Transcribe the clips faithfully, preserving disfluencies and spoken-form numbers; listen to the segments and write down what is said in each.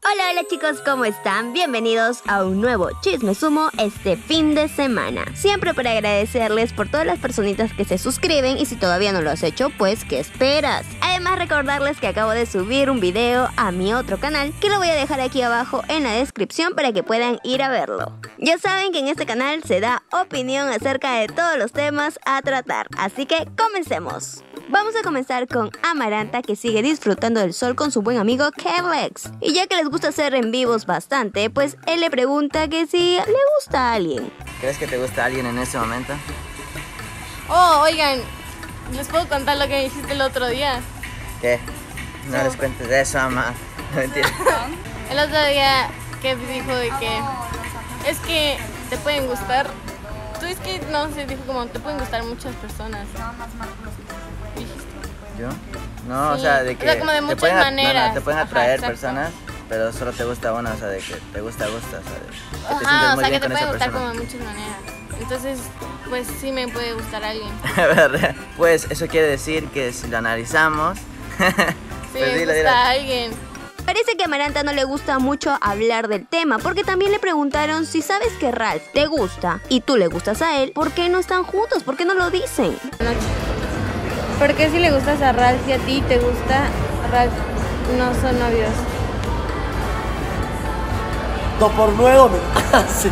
Hola, hola chicos, ¿cómo están? Bienvenidos a un nuevo Chisme Sumo este fin de semana. Siempre para agradecerles por todas las personitas que se suscriben y si todavía no lo has hecho, pues ¿qué esperas? Además recordarles que acabo de subir un video a mi otro canal que lo voy a dejar aquí abajo en la descripción para que puedan ir a verlo. Ya saben que en este canal se da opinión acerca de todos los temas a tratar, así que comencemos. Vamos a comenzar con Amaranta, que sigue disfrutando del sol con su buen amigo Kevlex. Y ya que les gusta hacer en vivos bastante, pues él le pregunta que si le gusta a alguien. ¿Crees que te gusta a alguien en ese momento? Oh, oigan, ¿les puedo contar lo que me dijiste el otro día? ¿Qué? No, no. les cuentes de eso, mamá. No entiendo. El otro día Kev dijo de que es que te pueden gustar. Tú es que no sé, dijo como te pueden gustar muchas personas. ¿Yo? No, sí. O sea, de que o sea, como de te muchas pueden, maneras. No, no, te pueden atraer Ajá, personas, pero solo te gusta una, o sea, de que te gusta, gusta, o sea, de que te Ajá, sientes o muy sea, bien que te con puede esa gustar persona. como de muchas maneras. Entonces, pues sí me puede gustar alguien. Pues eso quiere decir que si lo analizamos... sí, pues me dile, gusta dile. a alguien. Parece que a Amaranta no le gusta mucho hablar del tema, porque también le preguntaron si sabes que Ralph te gusta y tú le gustas a él, ¿por qué no están juntos? ¿Por qué no lo dicen? ¿Por qué si le gustas a Ralph y a ti te gusta Ralph no son novios? No, por luego me hace.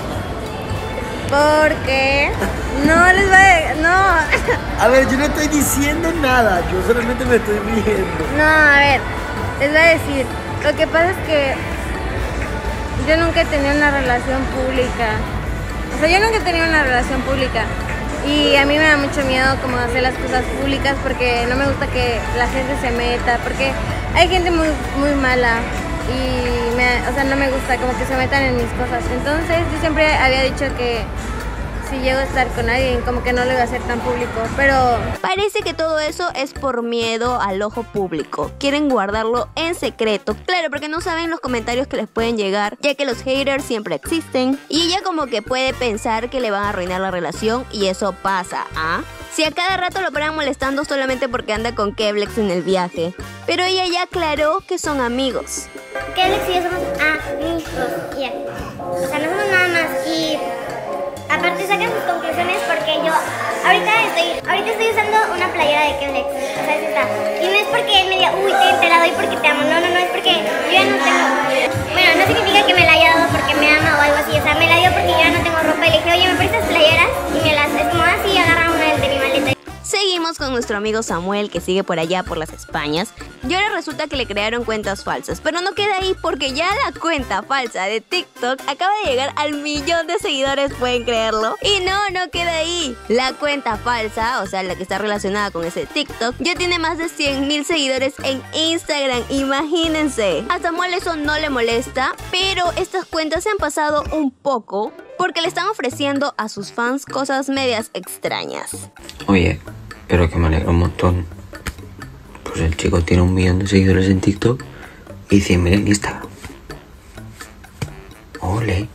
Porque no les va a... No. A ver, yo no estoy diciendo nada, yo solamente me estoy riendo. No, a ver, les voy a decir. Lo que pasa es que yo nunca he tenido una relación pública. O sea, yo nunca he tenido una relación pública. Y a mí me da mucho miedo como hacer las cosas públicas porque no me gusta que la gente se meta. Porque hay gente muy, muy mala y me, o sea, no me gusta como que se metan en mis cosas. Entonces yo siempre había dicho que si llego a estar con alguien como que no lo iba a hacer tan público, pero... Parece que todo eso es por miedo al ojo público. Quieren guardarlo en secreto. Claro, porque no saben los comentarios que les pueden llegar, ya que los haters siempre existen. Y ella como que puede pensar que le van a arruinar la relación y eso pasa, ¿ah? Si a cada rato lo paran molestando solamente porque anda con Kevlex en el viaje. Pero ella ya aclaró que son amigos. Kevlex y yo somos amigos, ya. O sea, no somos nada más y... Aparte sacan sus conclusiones porque yo ahorita estoy, ahorita estoy usando una playera de Kevlex, o sea, es esta. Y no es porque él me diga, uy, te, te la doy porque te amo, no, no, no, es porque yo ya no tengo. Bueno, no significa que me la haya dado porque me ama o algo así, o sea, me la dio porque yo ya no tengo ropa y le dije, oye, ¿me prestas playeras? Y me las, es como así, agarra una de mi maleta. Seguimos con nuestro amigo Samuel, que sigue por allá por las Españas. Y ahora resulta que le crearon cuentas falsas. Pero no queda ahí porque ya la cuenta falsa de TikTok acaba de llegar al millón de seguidores, ¿pueden creerlo? Y no, no queda ahí. La cuenta falsa, o sea, la que está relacionada con ese TikTok, ya tiene más de cien mil seguidores en Instagram, imagínense. A Samuel eso no le molesta, pero estas cuentas se han pasado un poco porque le están ofreciendo a sus fans cosas medias extrañas. Oye, pero que me alegra un montón. Pues el chico tiene un millón de seguidores en TikTok y cien mil en Instagram. Ole.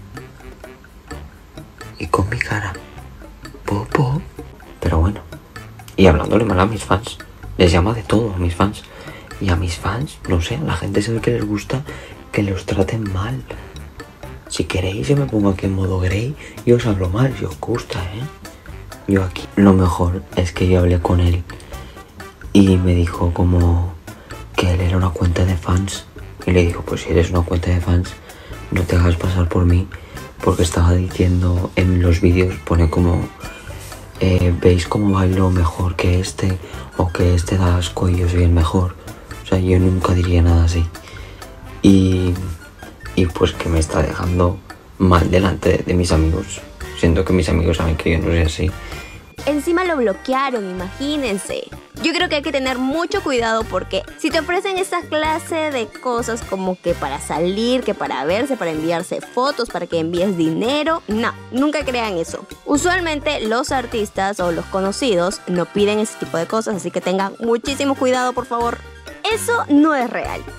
Y con mi cara. Popo. Pero bueno. Y hablándole mal a mis fans. Les llama de todo a mis fans. Y a mis fans, no sé, a la gente se ve que les gusta que los traten mal. Si queréis yo me pongo aquí en modo grey y os hablo mal, si os gusta, ¿eh? Yo aquí. Lo mejor es que yo hablé con él y me dijo como que él era una cuenta de fans. Y le digo, pues si eres una cuenta de fans, no te hagas pasar por mí. Porque estaba diciendo en los vídeos, pone como, eh, ¿veis cómo bailo mejor que este? O que este da asco y yo soy el mejor. O sea, yo nunca diría nada así. Y... Y pues que me está dejando mal delante de, de mis amigos. Siento que mis amigos saben que yo no soy así. Encima lo bloquearon, imagínense. Yo creo que hay que tener mucho cuidado porque si te ofrecen esta clase de cosas como que para salir, que para verse, para enviarse fotos, para que envíes dinero, no, nunca crean eso. Usualmente los artistas o los conocidos no piden ese tipo de cosas, así que tengan muchísimo cuidado, por favor. Eso no es real.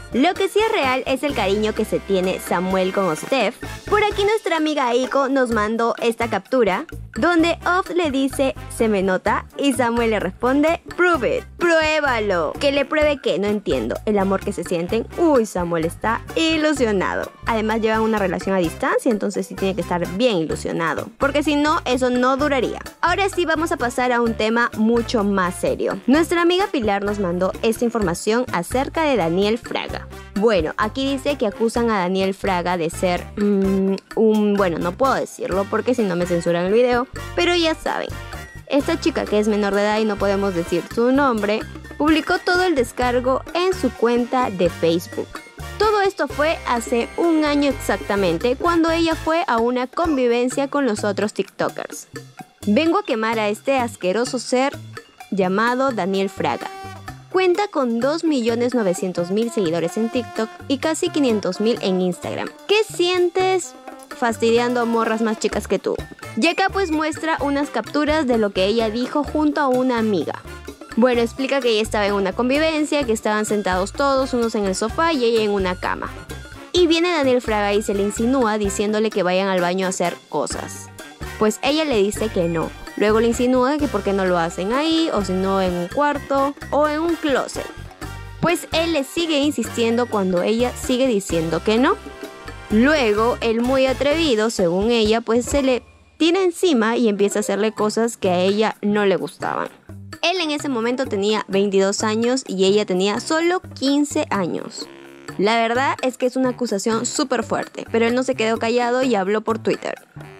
Lo que sí es real es el cariño que se tiene Samuel con Steph. Por aquí nuestra amiga Aiko nos mandó esta captura, donde Off le dice, se me nota, y Samuel le responde, prove it, pruébalo. Que le pruebe que, no entiendo, el amor que se sienten. Uy, Samuel está ilusionado. Además llevan una relación a distancia, entonces sí tiene que estar bien ilusionado, porque si no, eso no duraría. Ahora sí vamos a pasar a un tema mucho más serio. Nuestra amiga Pilar nos mandó esta información acerca de Daniel Fraga. Bueno, aquí dice que acusan a Daniel Fraga de ser mmm, un... Bueno, no puedo decirlo porque si no me censuran el video, pero ya saben. Esta chica que es menor de edad y no podemos decir su nombre, publicó todo el descargo en su cuenta de Facebook. Todo esto fue hace un año exactamente, cuando ella fue a una convivencia con los otros TikTokers. Vengo a quemar a este asqueroso ser llamado Daniel Fraga. Cuenta con dos millones novecientos mil seguidores en TikTok y casi quinientos mil en Instagram. ¿Qué sientes fastidiando a morras más chicas que tú? Y acá pues muestra unas capturas de lo que ella dijo junto a una amiga. Bueno, explica que ella estaba en una convivencia, que estaban sentados todos, unos en el sofá y ella en una cama. Y viene Daniel Fraga y se le insinúa diciéndole que vayan al baño a hacer cosas. Pues ella le dice que no. Luego le insinúa que por qué no lo hacen ahí, o si no en un cuarto, o en un closet. Pues él le sigue insistiendo cuando ella sigue diciendo que no. Luego, él muy atrevido, según ella, pues se le tira encima y empieza a hacerle cosas que a ella no le gustaban. Él en ese momento tenía veintidós años y ella tenía solo quince años. La verdad es que es una acusación súper fuerte, pero él no se quedó callado y habló por Twitter.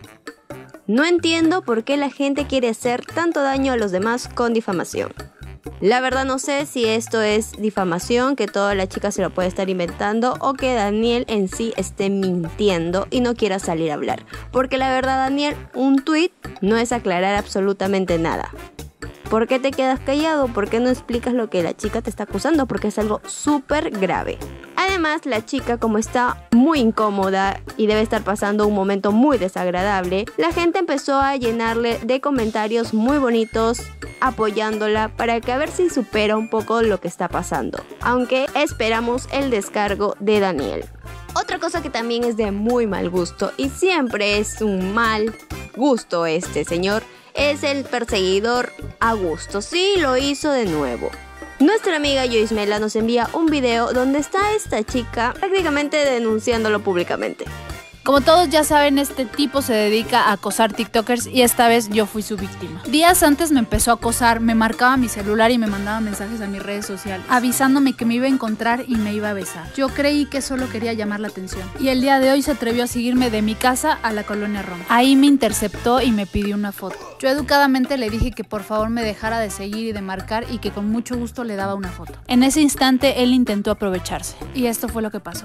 No entiendo por qué la gente quiere hacer tanto daño a los demás con difamación. La verdad no sé si esto es difamación, que toda la chica se lo puede estar inventando, o que Daniel en sí esté mintiendo y no quiera salir a hablar. Porque la verdad, Daniel, un tweet no es aclarar absolutamente nada. ¿Por qué te quedas callado? ¿Por qué no explicas lo que la chica te está acusando? Porque es algo súper grave. Además, la chica, como está muy incómoda y debe estar pasando un momento muy desagradable, la gente empezó a llenarle de comentarios muy bonitos apoyándola para que a ver si supera un poco lo que está pasando. Aunque esperamos el descargo de Daniel. Otra cosa que también es de muy mal gusto, y siempre es un mal gusto este señor, es el perseguidor Augusto. Sí, lo hizo de nuevo. Nuestra amiga Joismela nos envía un video donde está esta chica prácticamente denunciándolo públicamente. Como todos ya saben, este tipo se dedica a acosar TikTokers y esta vez yo fui su víctima. Días antes me empezó a acosar, me marcaba mi celular y me mandaba mensajes a mis redes sociales, avisándome que me iba a encontrar y me iba a besar. Yo creí que solo quería llamar la atención y el día de hoy se atrevió a seguirme de mi casa a la colonia Roma. Ahí me interceptó y me pidió una foto. Yo educadamente le dije que por favor me dejara de seguir y de marcar y que con mucho gusto le daba una foto. En ese instante él intentó aprovecharse y esto fue lo que pasó.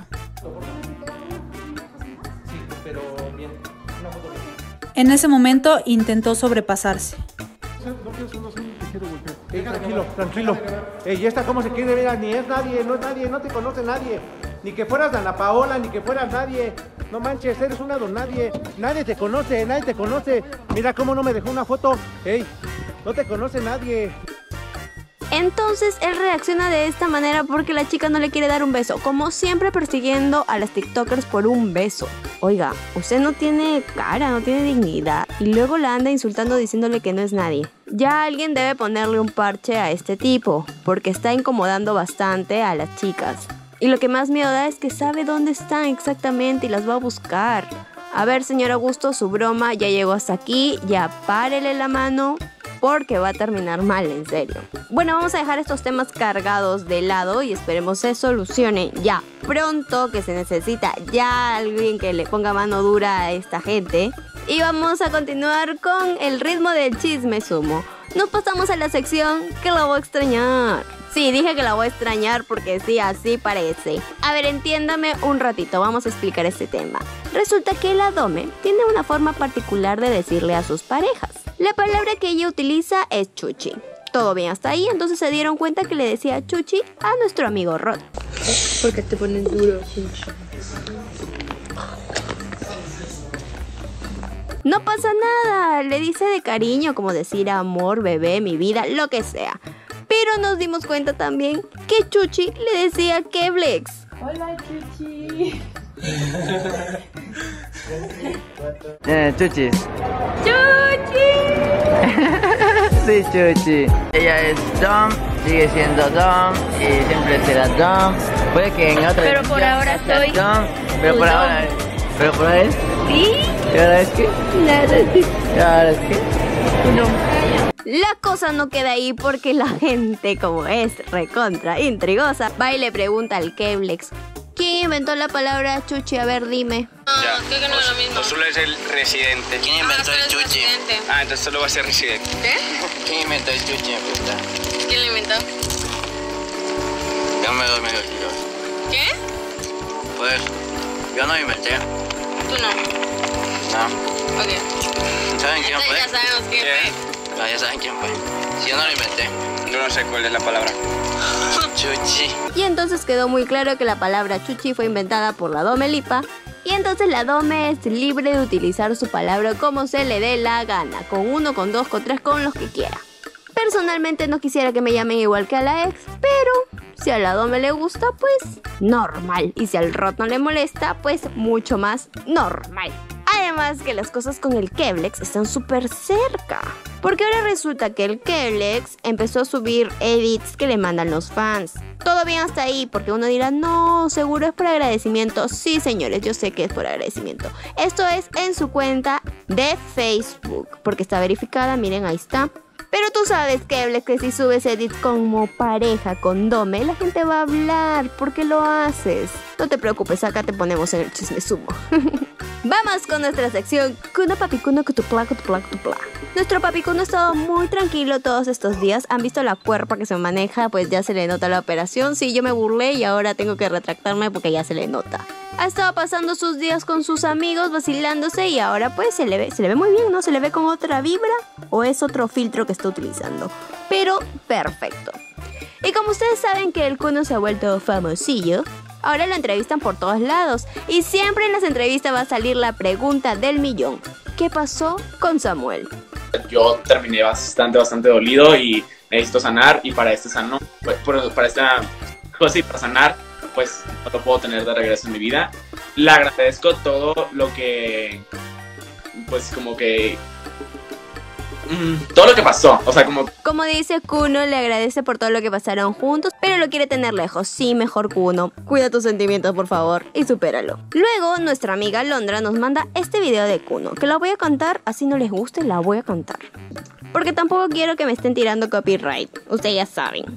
En ese momento intentó sobrepasarse. Ey, tranquilo, tranquilo. Ey, ¿y esta cómo se quiere ver? Ni es nadie, no es nadie, no te conoce nadie. Ni que fueras Dana Paola, ni que fueras nadie. No manches, eres una don nadie. Nadie te conoce, nadie te conoce. Mira cómo no me dejó una foto. Ey, no te conoce nadie. Entonces él reacciona de esta manera porque la chica no le quiere dar un beso, como siempre persiguiendo a las TikTokers por un beso. Oiga, usted no tiene cara, no tiene dignidad, y luego la anda insultando diciéndole que no es nadie. Ya alguien debe ponerle un parche a este tipo, porque está incomodando bastante a las chicas. Y lo que más miedo da es que sabe dónde están exactamente y las va a buscar. A ver, señor Augusto, su broma ya llegó hasta aquí, ya párele la mano, porque va a terminar mal, en serio. Bueno, vamos a dejar estos temas cargados de lado y esperemos se solucione ya pronto, que se necesita ya alguien que le ponga mano dura a esta gente. Y vamos a continuar con el ritmo del chisme sumo. Nos pasamos a la sección que la voy a extrañar. Sí, dije que la voy a extrañar porque sí, así parece. A ver, entiéndame un ratito, vamos a explicar este tema. Resulta que el adome tiene una forma particular de decirle a sus parejas. La palabra que ella utiliza es chuchi. Todo bien hasta ahí, entonces se dieron cuenta que le decía chuchi a nuestro amigo Rod. Porque te pones duro, chuchi. No pasa nada, le dice de cariño, como decir amor, bebé, mi vida, lo que sea. Pero nos dimos cuenta también que Chuchi le decía Keblex. Hola, Chuchi. Eh, Chuchis. ¡Chuchi! Sí, Chuchi. Ella es Dom, sigue siendo Dom y siempre será Dom. Puede que en otra Pero por ahora sea soy Dom, pero tu por Dom. ahora. Pero por ahora es. ¿Sí? ¿Y ahora es qué? Nada, sí. ¿Y ahora es qué? No. La cosa no queda ahí porque la gente, como es recontra intrigosa, va y le pregunta al Keblex: ¿quién inventó la palabra chuchi? A ver, dime. Ya. Creo que no es lo mismo. Solo es el residente. ¿Quién inventó el Chuchi? Ah, entonces solo va a ser residente. ¿Qué? ¿Quién inventó el Chuchi en verdad? ¿Quién lo inventó? Yo me doy medio kilo. ¿Qué? Pues, yo no lo inventé. Tú no. No. Ok. ¿Saben quién fue? Ya sabemos quién fue. Ah, ya saben quién fue. Si yo no lo inventé. Yo no sé cuál es la palabra. Chuchi. Y entonces quedó muy claro que la palabra chuchi fue inventada por la Dome Lipa. Y entonces la Dome es libre de utilizar su palabra como se le dé la gana, con uno, con dos, con tres, con los que quiera. Personalmente no quisiera que me llamen igual que a la ex, pero si a la Dome le gusta, pues normal. Y si al Rot no le molesta, pues mucho más normal. Además que las cosas con el Keblex están súper cerca. Porque ahora resulta que el Keblex empezó a subir edits que le mandan los fans. Todo bien hasta ahí, porque uno dirá, no, seguro es por agradecimiento. Sí, señores, yo sé que es por agradecimiento. Esto es en su cuenta de Facebook, porque está verificada, miren, ahí está. Pero tú sabes, Keblex, que si subes edits como pareja con Dome, la gente va a hablar. ¿Por qué lo haces? No te preocupes, acá te ponemos en el chisme sumo. Vamos con nuestra sección Kuno Papi Kuno Kutupla Kutupla Kutupla. Nuestro Papi Kuno ha estado muy tranquilo todos estos días. ¿Han visto la cuerpa que se maneja? Pues ya se le nota la operación. Sí, yo me burlé y ahora tengo que retractarme porque ya se le nota. Ha estado pasando sus días con sus amigos, vacilándose, y ahora pues se le ve, se le ve muy bien, ¿no? Se le ve con otra vibra, o es otro filtro que está utilizando. Pero perfecto. Y como ustedes saben que el Kuno se ha vuelto famosillo, ahora lo entrevistan por todos lados. Y siempre en las entrevistas va a salir la pregunta del millón: ¿qué pasó con Samuel? Yo terminé bastante, bastante dolido y necesito sanar, y para este sano, pues, para esta cosa y para sanar, pues no lo puedo tener de regreso en mi vida. Le agradezco todo lo que, pues como que, mm, todo lo que pasó, o sea, como... Como dice Kuno, le agradece por todo lo que pasaron juntos, pero lo quiere tener lejos. Sí, mejor Kuno, cuida tus sentimientos, por favor, y supéralo. Luego, nuestra amiga Londra nos manda este video de Kuno, que la voy a cantar, así no les guste, la voy a cantar. Porque tampoco quiero que me estén tirando copyright, ustedes ya saben.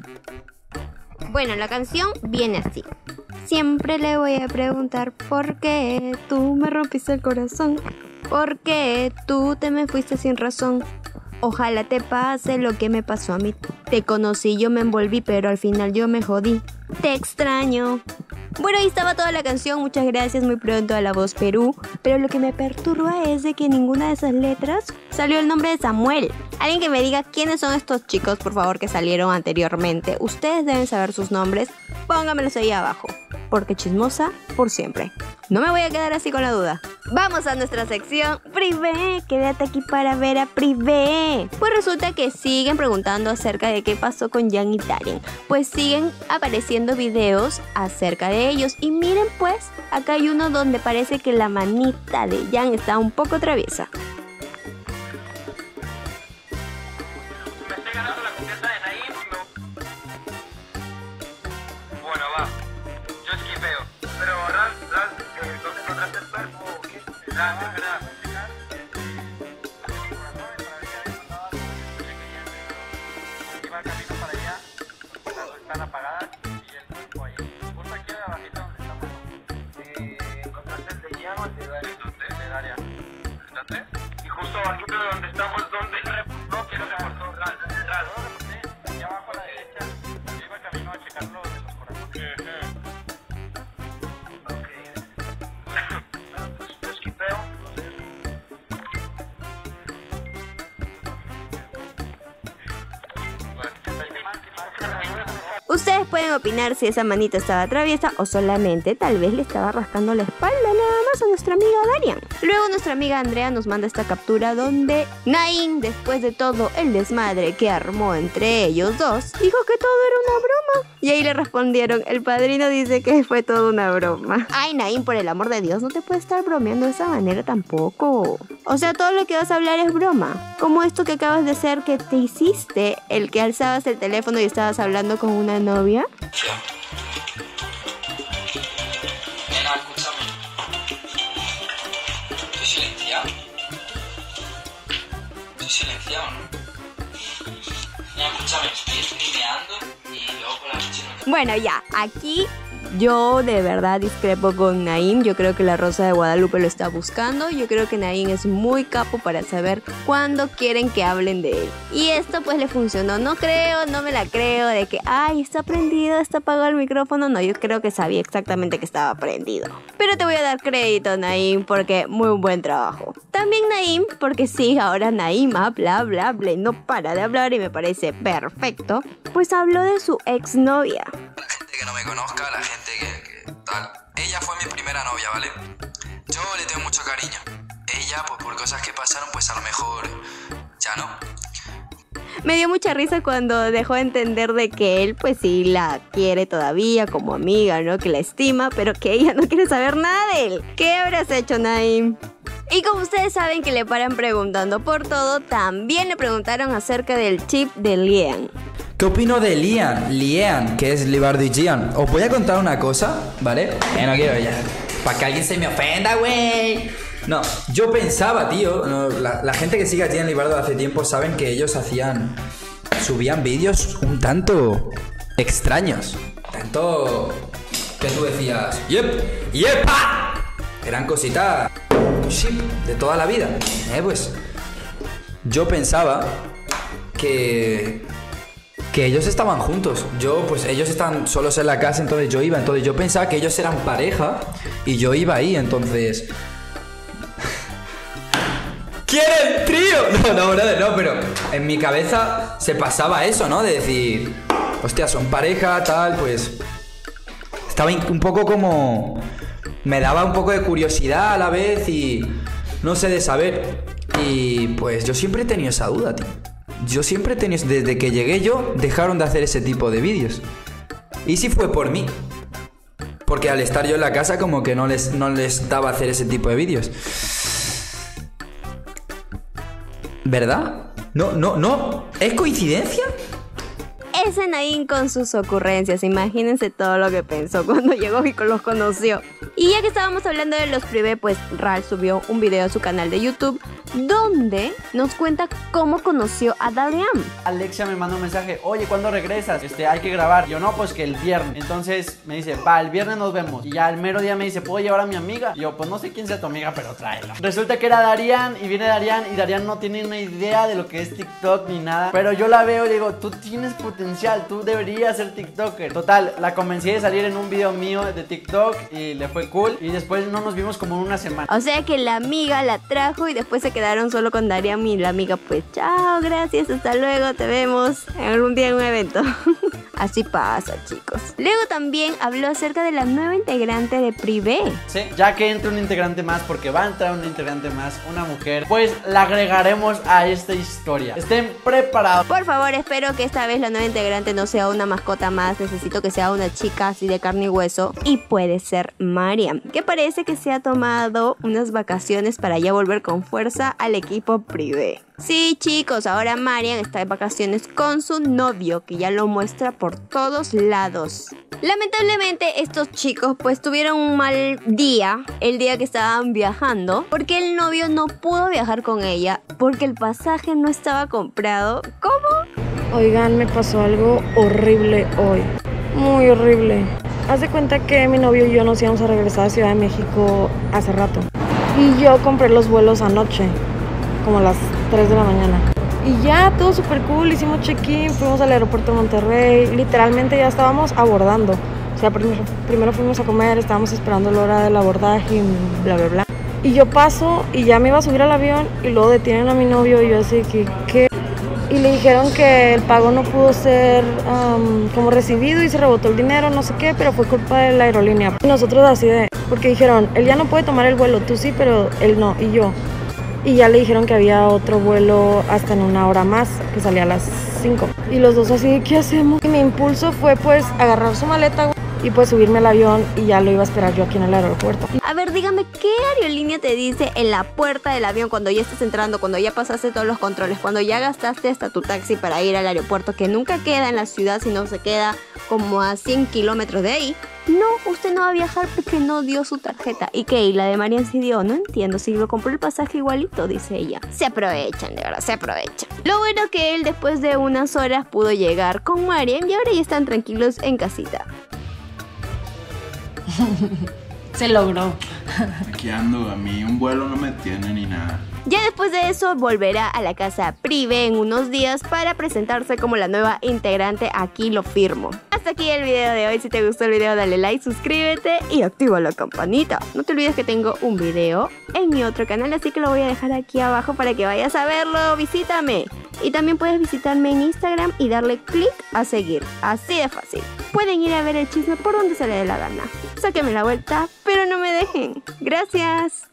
Bueno, la canción viene así. Siempre le voy a preguntar por qué tú me rompiste el corazón, por qué tú te me fuiste sin razón. Ojalá te pase lo que me pasó a mí. Te conocí, yo me envolví, pero al final yo me jodí. Te extraño. Bueno, ahí estaba toda la canción, muchas gracias, muy pronto a La Voz Perú. Pero lo que me perturba es de que en ninguna de esas letras salió el nombre de Samuel. Alguien que me diga quiénes son estos chicos, por favor, que salieron anteriormente. Ustedes deben saber sus nombres, póngamelos ahí abajo, porque chismosa por siempre. No me voy a quedar así con la duda. Vamos a nuestra sección Privé, quédate aquí para ver a Privé. Pues resulta que siguen preguntando acerca de qué pasó con Jan y Darien. Pues siguen apareciendo videos acerca de ellos. Y miren pues, acá hay uno donde parece que la manita de Jan está un poco traviesa. Me estoy ganando la confianza de Naim. Bueno, va. Yo esquipeo. Pero, Raz, Raz, ¿dónde encontraste el cuerpo? ¿Qué? Raz, es verdad. Iba al camino para allá, las luces están apagadas y el cuerpo ahí. Justo aquí abajito donde estamos. Eh, ¿Encontraste el de Jan o el de Daria? El de Daria. ¿Encontraste? Y justo abajito de donde estamos, ¿dónde? No, que no se cortó. Raz, Raz. Y abajo a la derecha, yo iba camino a checarlo de los corazones. Ok. Bueno, pues yo esquipeo. Ustedes pueden opinar si esa manita estaba traviesa o solamente tal vez le estaba rascando la espalda nada más a nuestra amiga Darian. Luego nuestra amiga Andrea nos manda esta captura donde Naim, después de todo el desmadre que armó entre ellos dos, dijo que todo era una broma. Y ahí le respondieron, el padrino dice que fue todo una broma. Ay, Naim, por el amor de Dios, no te puedes estar bromeando de esa manera tampoco. O sea, todo lo que vas a hablar es broma. Como esto que acabas de hacer que te hiciste, el que alzabas el teléfono y estabas hablando con una novia. Nena, escúchame. ¿Estoy silenciado? ¿Estoy silenciado, no? Nena, escúchame, estoy streameando y luego por la noche no te... Bueno, ya, aquí yo de verdad discrepo con Naim. Yo creo que la Rosa de Guadalupe lo está buscando. Yo creo que Naim es muy capo para saber cuándo quieren que hablen de él. Y esto pues le funcionó. No creo, no me la creo de que, ay, está prendido, está apagado el micrófono. No, yo creo que sabía exactamente que estaba prendido. Pero te voy a dar crédito, Naim, porque muy buen trabajo. También Naim, porque sí, ahora Naim habla, habla, habla y no para de hablar y me parece perfecto. Pues habló de su exnovia. Gente que no me conozca, la gente que, que tal. Ella fue mi primera novia, ¿vale? Yo le tengo mucho cariño. Ella, pues por cosas que pasaron, pues a lo mejor ya no. Me dio mucha risa cuando dejó de entender de que él pues sí la quiere todavía como amiga, ¿no? Que la estima, pero que ella no quiere saber nada de él. ¿Qué habrás hecho, Naim? Y como ustedes saben que le paran preguntando por todo, también le preguntaron acerca del chip de Lian. ¿Qué opino de Lian? Lian, que es Libardo y Gian. Os voy a contar una cosa, ¿vale? Eh, no quiero ya. Para que alguien se me ofenda, güey. No, yo pensaba, tío, no, la, la gente que sigue a Gian Libardo hace tiempo saben que ellos hacían, subían vídeos un tanto extraños. Tanto que tú decías, yep, yepa. Eran cositas ship de toda la vida. Eh, pues yo pensaba que... que ellos estaban juntos. Yo, pues ellos estaban solos en la casa, entonces yo iba. Entonces yo pensaba que ellos eran pareja y yo iba ahí, entonces... ¿Quiere el trío? No, no, brother, no, pero en mi cabeza se pasaba eso, ¿no? De decir, hostia, son pareja, tal, pues... Estaba un poco como... Me daba un poco de curiosidad a la vez y... No sé, de saber. Y pues yo siempre he tenido esa duda, tío. Yo siempre he tenido... Desde que llegué yo, dejaron de hacer ese tipo de vídeos. Y si fue por mí. Porque al estar yo en la casa como que no les, no les daba hacer ese tipo de vídeos. ¿Verdad? No, no, no. ¿Es coincidencia? Ese Naim con sus ocurrencias. Imagínense todo lo que pensó cuando llegó y los conoció. Y ya que estábamos hablando de los privé, pues Ral subió un video a su canal de YouTube donde nos cuenta cómo conoció a Darian. Alexia me mandó un mensaje, oye, ¿cuándo regresas? Este, hay que grabar. Yo no, pues que el viernes. Entonces me dice, va, el viernes nos vemos. Y ya el mero día me dice, ¿puedo llevar a mi amiga? Y yo, pues no sé quién sea tu amiga, pero tráela. Resulta que era Darian y viene Darian y Darian no tiene una idea de lo que es TikTok ni nada. Pero yo la veo y le digo, tú tienes potencial, tú deberías ser TikToker. Total, la convencí de salir en un video mío de TikTok y le fue cool. Y después no nos vimos como en una semana. O sea que la amiga la trajo y después se quedaron solo con Darian y la amiga pues chao, gracias, hasta luego, te vemos en algún día en un evento. Así pasa, chicos. Luego también habló acerca de la nueva integrante de Privé. Sí, ya que entra un integrante más, porque va a entrar un integrante más, una mujer, pues la agregaremos a esta historia. Estén preparados. Por favor, espero que esta vez la nueva integrante no sea una mascota más. Necesito que sea una chica así de carne y hueso. Y puede ser Mariam, que parece que se ha tomado unas vacaciones para ya volver con fuerza al equipo Privé. Sí, chicos, ahora Mariam está de vacaciones con su novio, que ya lo muestra por todos lados. Lamentablemente estos chicos pues tuvieron un mal día el día que estaban viajando, porque el novio no pudo viajar con ella porque el pasaje no estaba comprado. ¿Cómo? Oigan, me pasó algo horrible hoy, muy horrible. Haz de cuenta que mi novio y yo nos íbamos a regresar a Ciudad de México hace rato y yo compré los vuelos anoche, como a las tres de la mañana. Y ya, todo súper cool, hicimos check-in, fuimos al aeropuerto de Monterrey, literalmente ya estábamos abordando. O sea, primero, primero fuimos a comer, estábamos esperando la hora del abordaje y bla, bla, bla. Y yo paso y ya me iba a subir al avión y luego detienen a mi novio y yo así que, ¿qué? Y le dijeron que el pago no pudo ser um, como recibido y se rebotó el dinero, no sé qué, pero fue culpa de la aerolínea. Y nosotros así de, porque dijeron, él ya no puede tomar el vuelo, tú sí, pero él no, y yo. Y ya le dijeron que había otro vuelo hasta en una hora más, que salía a las cinco. Y los dos así, ¿qué hacemos? Y mi impulso fue pues agarrar su maleta, güey, y pues subirme al avión y ya lo iba a esperar yo aquí en el aeropuerto. A ver, dígame, ¿qué aerolínea te dice en la puerta del avión cuando ya estás entrando, cuando ya pasaste todos los controles, cuando ya gastaste hasta tu taxi para ir al aeropuerto, que nunca queda en la ciudad, sino se queda como a cien kilómetros de ahí? No, usted no va a viajar porque no dio su tarjeta. ¿Y qué? ¿Y la de Marian sí dio? No entiendo, si lo compró el pasaje igualito, dice ella. Se aprovechan, de verdad, se aprovechan. Lo bueno que él después de unas horas pudo llegar con Marian y ahora ya están tranquilos en casita. Se logró. Aquí ando, a mí un vuelo no me tiene ni nada. Ya después de eso volverá a la casa Prive en unos días para presentarse como la nueva integrante. Aquí lo firmo. Hasta aquí el video de hoy. Si te gustó el video dale like, suscríbete y activa la campanita. No te olvides que tengo un video en mi otro canal, así que lo voy a dejar aquí abajo para que vayas a verlo. Visítame. Y también puedes visitarme en Instagram y darle click a seguir. Así de fácil. Pueden ir a ver el chisme por donde se les dé la gana. Sáquenme la vuelta, pero no me dejen. Gracias.